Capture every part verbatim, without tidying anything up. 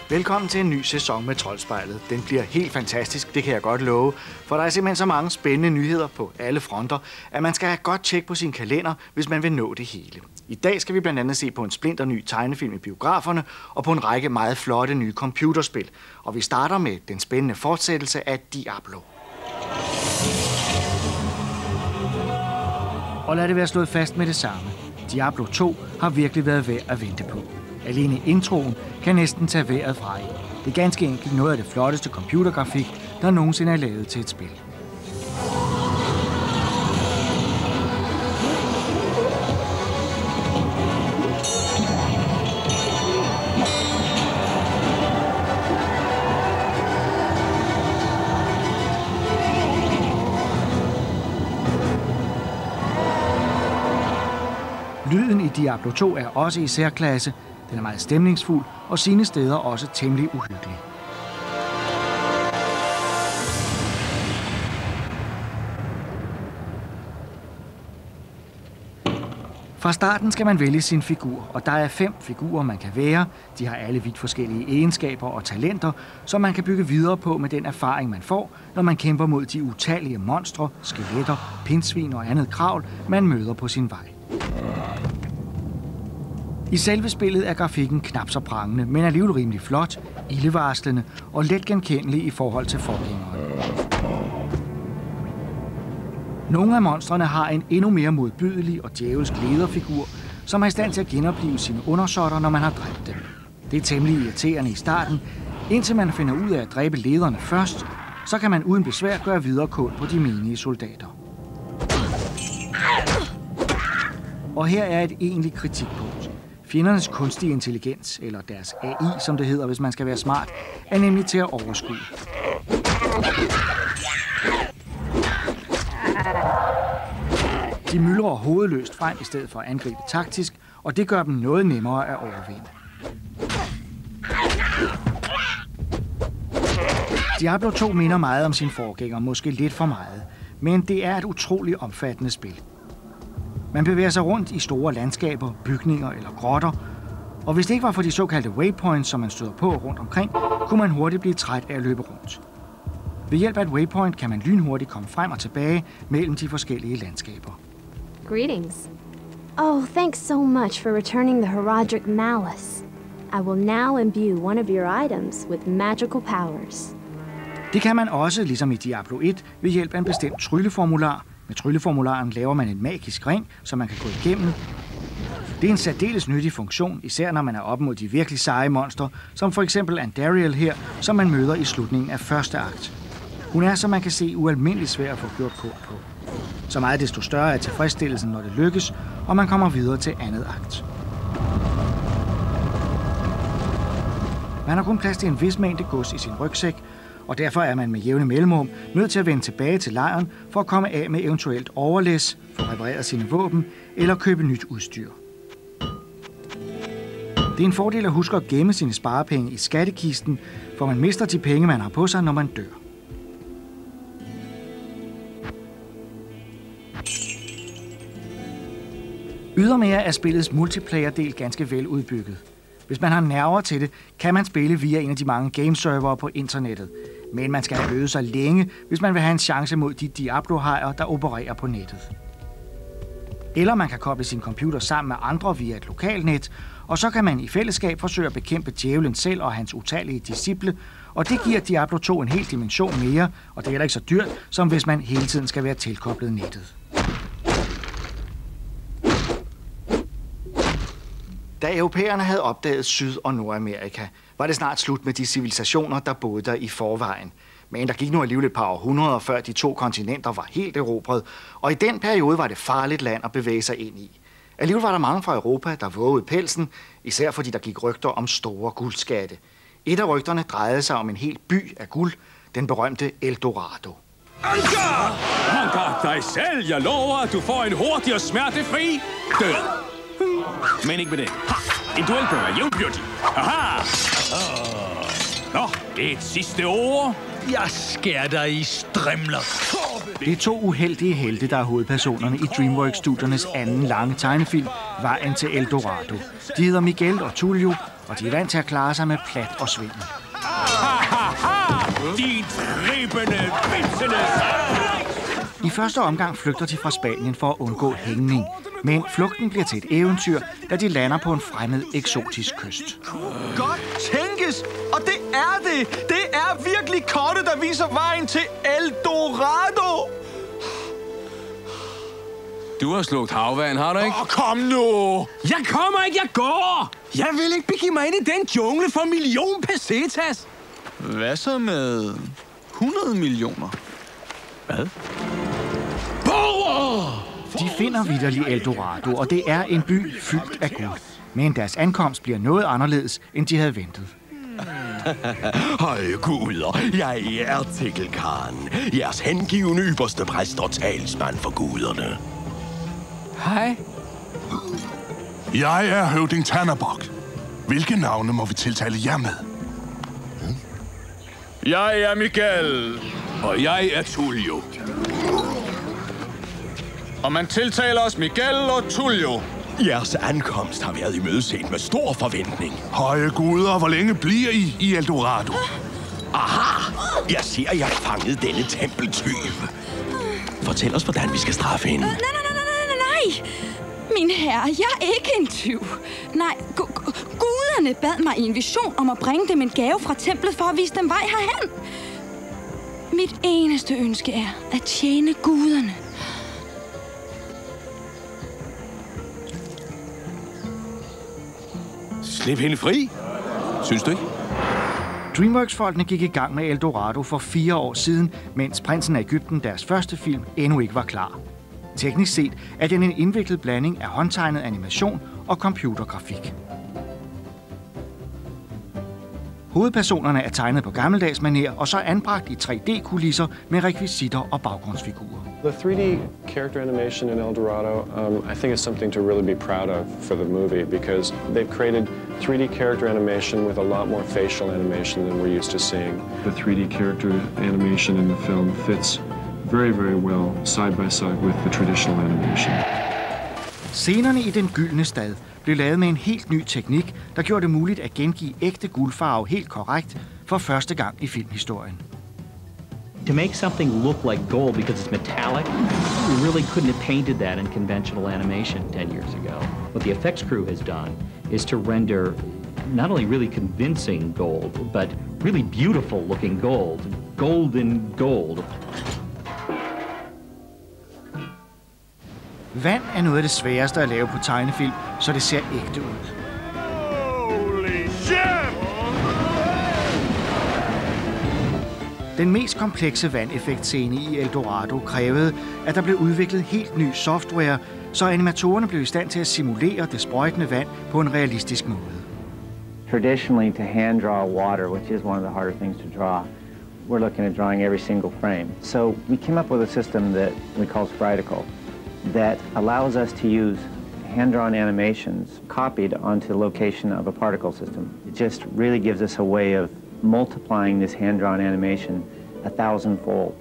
Velkommen til en ny sæson med Troldspejlet. Den bliver helt fantastisk, det kan jeg godt love. For der er simpelthen så mange spændende nyheder på alle fronter, at man skal have godt tjek på sin kalender, hvis man vil nå det hele. I dag skal vi blandt andet se på en splinter ny tegnefilm i biograferne og på en række meget flotte nye computerspil. Og vi starter med den spændende fortsættelse af Diablo. Og lad det være slået fast med det samme. Diablo to har virkelig været værd at vente på. Alene introen kan næsten tage vejret fra en. Det er ganske enkelt noget af det flotteste computergrafik, der nogensinde er lavet til et spil. Lyden i Diablo to er også i særklasse. Den er meget stemningsfuld og sine steder også temmelig uhyggelig. Fra starten skal man vælge sin figur, og der er fem figurer, man kan være. De har alle vidt forskellige egenskaber og talenter, som man kan bygge videre på med den erfaring, man får, når man kæmper mod de utallige monstre, skeletter, pindsvin og andet kravl, man møder på sin vej. I selve spillet er grafikken knap så prangende, men alligevel rimelig flot, ildevarslende og let genkendelig i forhold til forgængeren. Nogle af monstrene har en endnu mere modbydelig og djævelsk lederfigur, som er i stand til at genopleve sine undersåtter, når man har dræbt dem. Det er temmelig irriterende i starten, indtil man finder ud af at dræbe lederne først, så kan man uden besvær gøre videre kål på de menige soldater. Og her er et egentligt kritikpunkt. Fjendernes kunstige intelligens, eller deres A I, som det hedder, hvis man skal være smart, er nemlig til at overskue. De myldrer hovedløst frem i stedet for at angribe taktisk, og det gør dem noget nemmere at overvinde. Diablo to minder meget om sin forgænger, måske lidt for meget, men det er et utroligt omfattende spil. Man bevæger sig rundt i store landskaber, bygninger eller grotter, og hvis det ikke var for de såkaldte waypoints, som man støder på rundt omkring, kunne man hurtigt blive træt af at løbe rundt. Ved hjælp af et waypoint kan man lynhurtigt komme frem og tilbage mellem de forskellige landskaber. Greetings. Oh, thanks so much for returning the Horadric Malice. I will now imbue one of your items with magical powers. Det kan man også, ligesom i Diablo et, ved hjælp af en bestemt trylleformular. Med trylleformularen laver man en magisk ring, som man kan gå igennem. Det er en særdeles nyttig funktion, især når man er op mod de virkelig seje monstre, som for eksempel Andariel her, som man møder i slutningen af første akt. Hun er, som man kan se, ualmindeligt svær at få gjort kål på. Så meget desto større er tilfredsstillelsen, når det lykkes, og man kommer videre til andet akt. Man har kun plads til en vis mængde gods i sin rygsæk, og derfor er man med jævne mellemrum nødt til at vende tilbage til lejren for at komme af med eventuelt overlæs, få repareret sine våben eller købe nyt udstyr. Det er en fordel at huske at gemme sine sparepenge i skattekisten, for man mister de penge, man har på sig, når man dør. Ydermere er spillets multiplayer-del ganske vel udbygget. Hvis man har nerver til det, kan man spille via en af de mange gameservere på internettet. Men man skal have øvet sig længe, hvis man vil have en chance mod de Diablo-hajer, der opererer på nettet. Eller man kan koble sin computer sammen med andre via et lokalnet, og så kan man i fællesskab forsøge at bekæmpe djævlen selv og hans utallige disciple, og det giver Diablo to en hel dimension mere, og det er heller ikke så dyrt, som hvis man hele tiden skal være tilkoblet nettet. Da europæerne havde opdaget Syd- og Nordamerika, var det snart slut med de civilisationer, der boede der i forvejen. Men der gik nu alligevel et par århundreder, før de to kontinenter var helt erobret, og i den periode var det farligt land at bevæge sig ind i. Alligevel var der mange fra Europa, der vågede pelsen, især fordi der gik rygter om store guldskatte. Et af rygterne drejede sig om en hel by af guld, den berømte Eldorado. Anker! Anker dig selv! Jeg lover, at du får en hurtig og smertefri død. Men ikke med det. Ha! En duel på dig, jævnbyrdig. Aha! Nå, et sidste ord. Jeg skærer dig i strimler. Det er to uheldige helte, der er hovedpersonerne i DreamWorks-studiernes anden lange tegnefilm, Vejen til Eldorado. De hedder Miguel og Tulio, og de er vant til at klare sig med plat og svindel. Din trippende, vitsende I første omgang flygter de fra Spanien for at undgå hængning, men flugten bliver til et eventyr, da de lander på en fremmed, eksotisk kyst. Godt tænkes, og det er det! Det er virkelig kortet, der viser vejen til El Dorado! Du har slugt havvand, har du ikke? Åh, oh, kom nu! Jeg kommer ikke, jeg går! Jeg vil ikke begive mig ind i den jungle for en million pesetas! Hvad så med hundrede millioner? Hvad? Borger! De finder vitterlig El Dorado, og det er en by fyldt af guld. Men deres ankomst bliver noget anderledes, end de havde ventet. Høje guder, jeg er Tekelkhan, jeres hengivne ypperste præst og talsmand for guderne. Hej. Jeg er høvding Tannerbok. Hvilke navne må vi tiltale jer med? Hmm? Jeg er Miguel. Og jeg er Tullio. Og man tiltaler os Miguel og Tullio. Jeres ankomst har været imødeset med stor forventning. Høje guder, hvor længe bliver I i El Dorado? Aha! Jeg ser, jeg har fanget denne tempeltyv. Fortæl os, hvordan vi skal straffe hende. Nej, nej, nej, nej, nej, nej. Min herre, jeg er ikke en tyv. Nej, gu- gu- guderne bad mig i en vision om at bringe dem en gave fra templet for at vise dem vej herhen. Mit eneste ønske er at tjene guderne. Slip hende fri. Synes du ikke? DreamWorks-folkene gik i gang med El Dorado for fire år siden, mens Prinsen af Egypten, deres første film, endnu ikke var klar. Teknisk set er den en indviklet blanding af håndtegnet animation og computergrafik. Hovedpersonerne er tegnet på gammeldags manér og så anbragt i tre D-kulisser med rekvisitter og baggrundsfigurer. The three D character animation in El Dorado, um, I think is something to really be proud of for the movie because they've created three D character animation with a lot more facial animation than we're used to seeing. The three D character animation in the film fits very, very well side by side with the traditional animation. Scenerne i Den Gyldne Stad blev lavet med en helt ny teknik, der gjorde det muligt at gengive ægte guldfarve helt korrekt for første gang i filmhistorien. To make something look like gold because it's metallic, we really couldn't have painted that in conventional animation ten years ago. What the effects crew has done is to render not only really convincing gold, but really beautiful looking gold. Golden gold. Vand er noget af det sværeste at lave på tegnefilm, så det ser ægte ud. Holy shit! Den mest komplekse vandeffektscene i El Dorado krævede, at der blev udviklet helt ny software, så animatorerne blev i stand til at simulere det sprøjtende vand på en realistisk måde. Traditionally, to hand draw water, which is one of the harder things to draw, we're looking at drawing every single frame. So we came up with a system that we call Spriticle that allows us to use hand-drawn animations copied onto the location of a particle system. It just really gives us a way of multiplying this hand-drawn animation a thousandfold.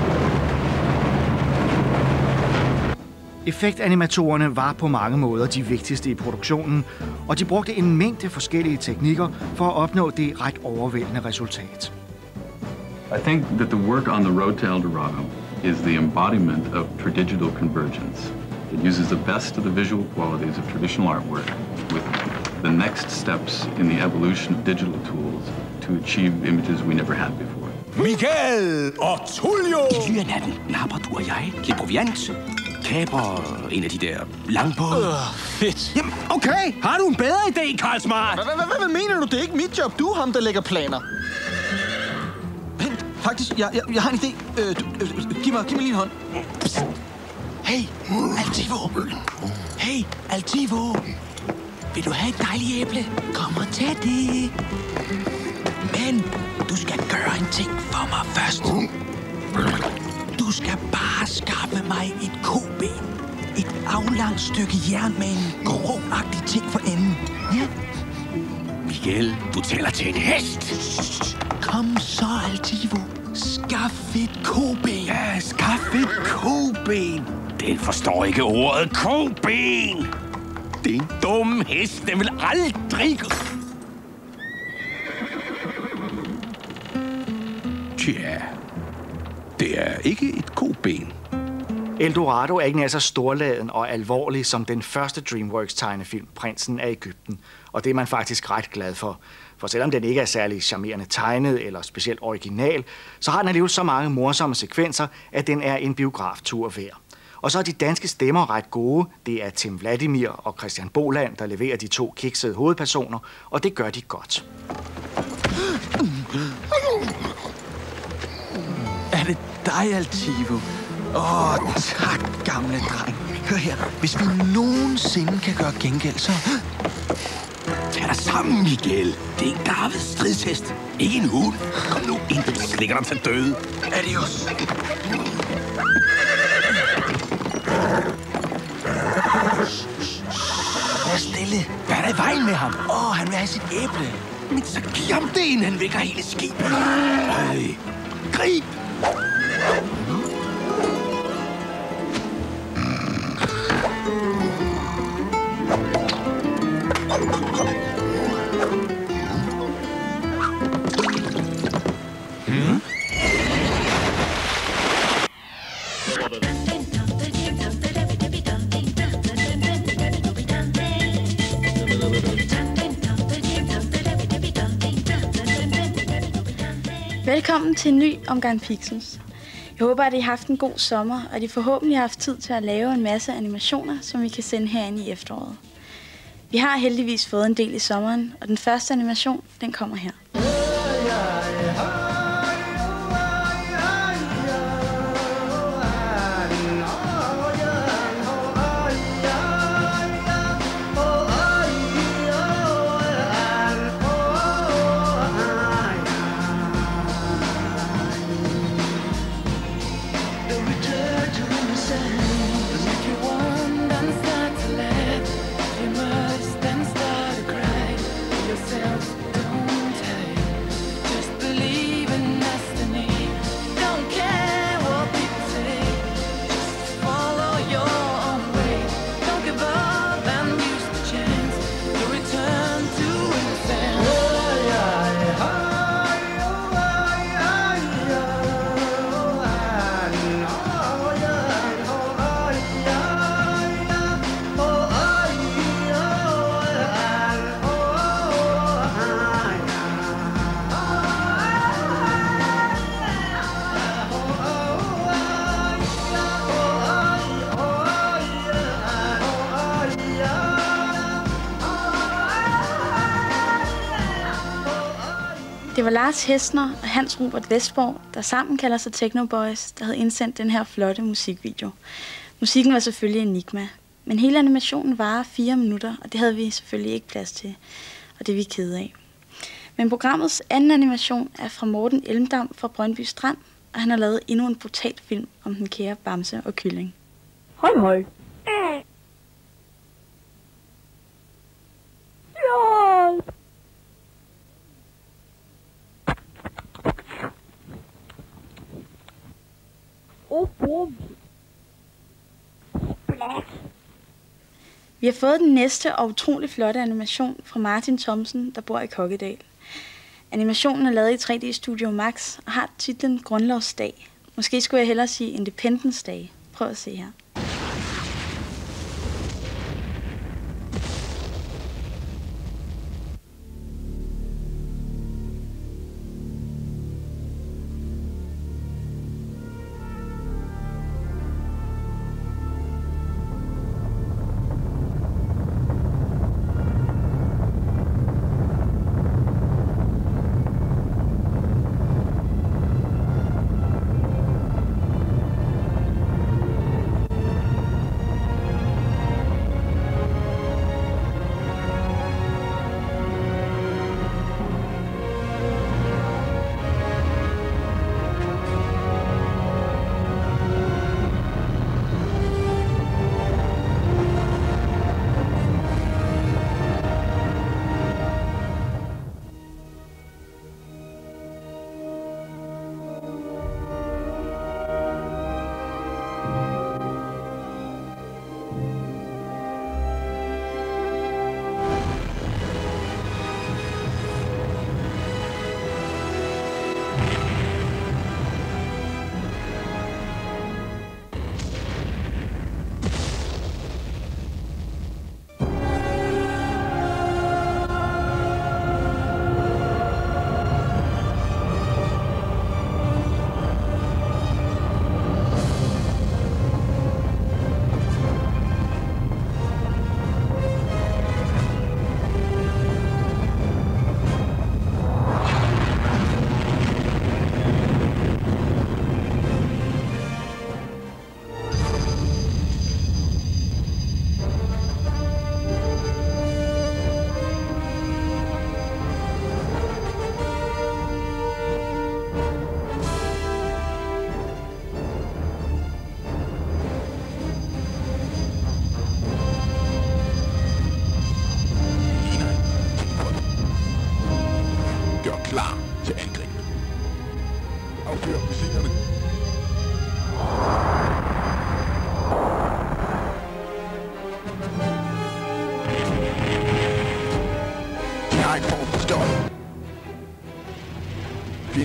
Effektanimatorerne var på mange måder de vigtigste i produktionen, og de brugte en mængde forskellige teknikker for at opnå det ret overvældende resultat. I think that the work on the road to El Dorado is the embodiment of tradigital convergence. It uses the best of the visual qualities of traditional artwork with the next steps in the evolution of digital tools to achieve images we never had before. Miguel og Tullio! I ly af natten napper du og jeg lidt proviant. Kaber en af de der langbåde. Øh, fedt. Jamen, okay. Har du en bedre idé, Karl Smart? Hvad mener du? Det er ikke mit job. Du er ham, der lægger planer. Vent, faktisk, jeg, jeg, jeg har en idé. Øh, du, øh, giv mig, giv mig lige en hånd. Psst. Hey, Altivo. Hey, Altivo. Vil du have et dejligt æble? Kom og tag det. Men du skal gøre en ting for mig først. Du skal bare skaffe mig et koben. Et aflangt stykke jern med en grovagtig ting for enden. Ja? Miguel, du tæller til en hest. Kom så, Altivo. Skaff et koben. Ja, skaff et koben. Den forstår ikke ordet koben. Det er en dum hest. Den vil aldrig... Tja, det er ikke et koben. Eldorado er ikke nær så storladen og alvorlig som den første DreamWorks-tegnefilm, Prinsen af Egypten. Og det er man faktisk ret glad for. For selvom den ikke er særlig charmerende tegnet eller specielt original, så har den alligevel så mange morsomme sekvenser, at den er en biograftur værd. Og så er de danske stemmer ret gode. Det er Tim Vladimir og Christian Boland, der leverer de to kiksede hovedpersoner, og det gør de godt. Er det dig, Altivo? Åh, oh, tak, gamle dreng. Hør her, hvis vi nogensinde kan gøre gengæld, så... Tag dig sammen, Miguel. Det er en garvet stridshest. Ikke en hund. Kom nu ind, du slikker dig til døde. Adios. Vær stille. Hvad er der i vejen med ham? Åh, oh, han vil have sit æble. Men så giv ham det, inden han vækker hele skibet. Øj, grib! Hmm? Velkommen til en ny omgang Pixels. Jeg håber, at I har haft en god sommer, og at I forhåbentlig har haft tid til at lave en masse animationer, som vi kan sende herinde i efteråret. Vi har heldigvis fået en del i sommeren, og den første animation, den kommer her. Det var Lars Hesner og Hans Robert Vestborg, der sammen kalder sig Techno Boys, der havde indsendt den her flotte musikvideo. Musikken var selvfølgelig Enigma, men hele animationen varer fire minutter, og det havde vi selvfølgelig ikke plads til, og det er vi kede af. Men programmets anden animation er fra Morten Elmdam fra Brøndby Strand, og han har lavet endnu en brutal film om den kære bamse og kylling. Hej hej. Ja. Vi har fået den næste og utrolig flotte animation fra Martin Thomsen, der bor i Kokkedal. Animationen er lavet i tre D Studio Max og har titlen Grundlovsdag. Måske skulle jeg hellere sige Independence Day. Prøv at se her.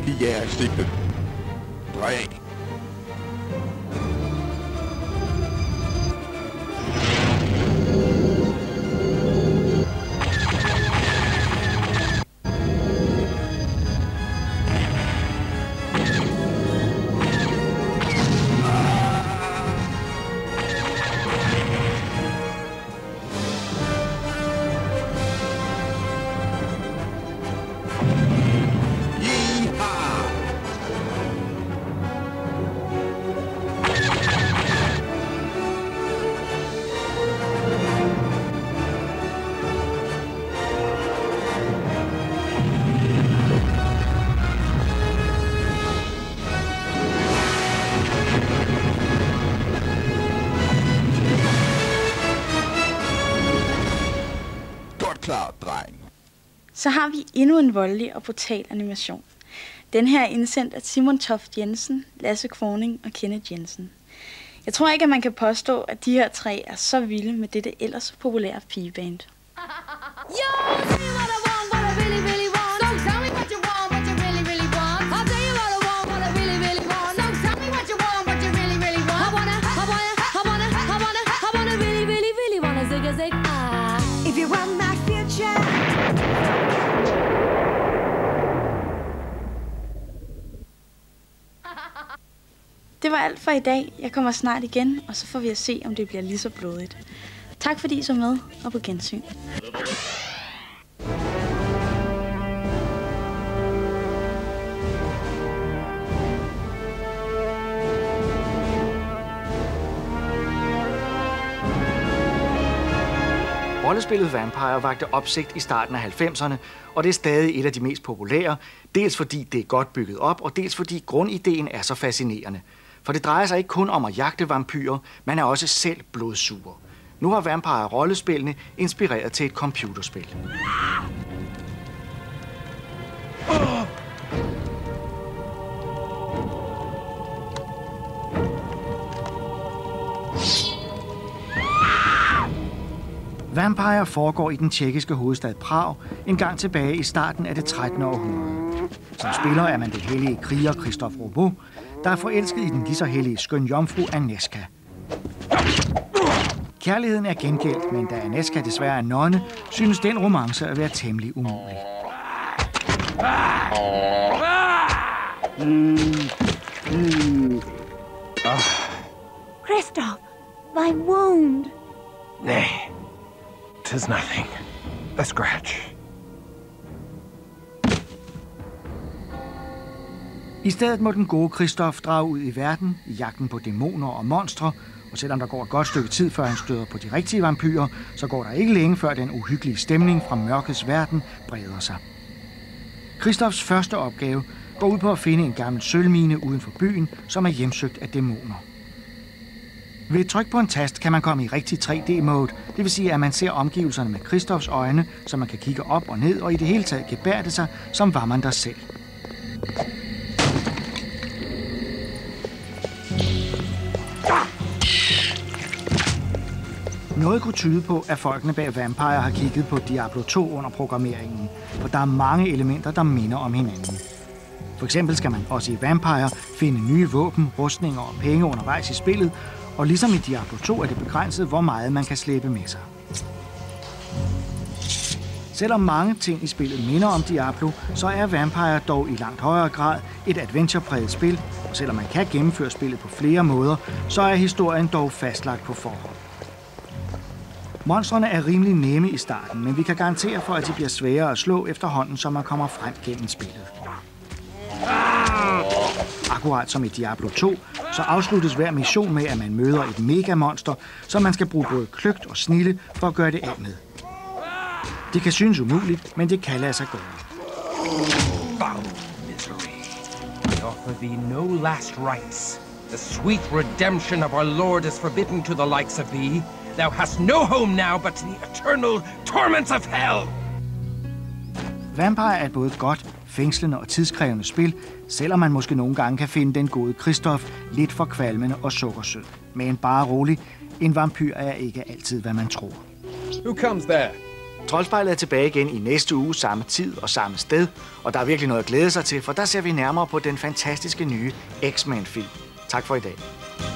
fuldstændig jægersigtet. Drej. Så har vi endnu en voldelig og brutal animation. Den her er indsendt af Simon Toft Jensen, Lasse Kroning og Kenneth Jensen. Jeg tror ikke, at man kan påstå, at de her tre er så vilde med dette ellers populære pigeband. Det var alt for i dag. Jeg kommer snart igen, og så får vi at se, om det bliver lige så blodigt. Tak fordi I så med, og på gensyn. Rollespillet Vampire vakte opsigt i starten af halvfemserne, og det er stadig et af de mest populære, dels fordi det er godt bygget op, og dels fordi grundideen er så fascinerende. For det drejer sig ikke kun om at jagte vampyrer, man er også selv blodsuger. Nu har Vampire-rollespillene inspireret til et computerspil. Vampire foregår i den tjekkiske hovedstad Prag, en gang tilbage i starten af det trettende århundrede. Som spiller er man det hellige kriger Christophe Robot, der er forelsket i den lige så hellige skøn jomfru Aneska. Kærligheden er gengældt, men da Aneska desværre er nonne, synes den romance at være temmelig umulig. Mm. Mm. Oh. Christophe, thy wound. Nay, 'tis nothing. A scratch. I stedet må den gode Christophe drage ud i verden i jagten på dæmoner og monstre, og selvom der går et godt stykke tid, før han støder på de rigtige vampyrer, så går der ikke længe, før den uhyggelige stemning fra mørkets verden breder sig. Christophs første opgave går ud på at finde en gammel sølvmine uden for byen, som er hjemsøgt af dæmoner. Ved et tryk på en tast kan man komme i rigtig tre D-mode, det vil sige, at man ser omgivelserne med Christophs øjne, så man kan kigge op og ned og i det hele taget gebærde sig, som var man der selv. Noget kunne tyde på, at folkene bag Vampire har kigget på Diablo to under programmeringen, for der er mange elementer, der minder om hinanden. For eksempel skal man også i Vampire finde nye våben, rustninger og penge undervejs i spillet, og ligesom i Diablo to er det begrænset, hvor meget man kan slæbe med sig. Selvom mange ting i spillet minder om Diablo, så er Vampire dog i langt højere grad et adventure-præget spil, og selvom man kan gennemføre spillet på flere måder, så er historien dog fastlagt på forhånd. Monstrene er rimelig nemme i starten, men vi kan garantere for, at de bliver sværere at slå efterhånden, som man kommer frem gennem spillet. Akkurat som i Diablo to, så afsluttes hver mission med, at man møder et megamonster, som man skal bruge både kløgt og snilde for at gøre det af med. Det kan synes umuligt, men det kan lade sig gøre. Foul misery. I offer thee no last rites. The sweet redemption of our Lord is forbidden to the likes of thee. Thou hast no home now but the eternal torments of hell. Vampire er et både godt, fængslende og tidskrævende spil, selvom man måske nogle gange kan finde den gode Christophe lidt for kvalmende og sukkersød. Men bare rolig, en vampyr er ikke altid, hvad man tror. Who comes there? Troldspejlet er tilbage igen i næste uge, samme tid og samme sted, og der er virkelig noget at glæde sig til, for der ser vi nærmere på den fantastiske nye X-Men-film. Tak for i dag.